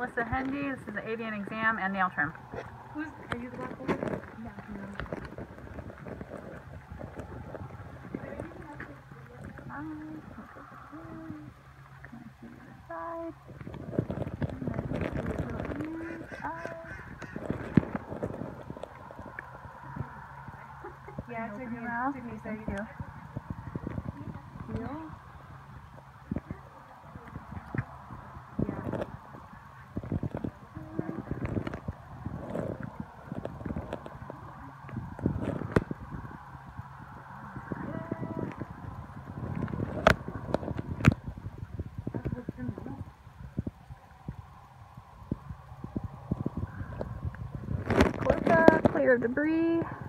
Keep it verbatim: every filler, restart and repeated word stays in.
Melissa Hendy. This is the avian exam and nail trim. Who's, are you the black woman? Yeah. Side. Yeah, it took me, Thank took me a Thank second. you. Feel. Clear of debris.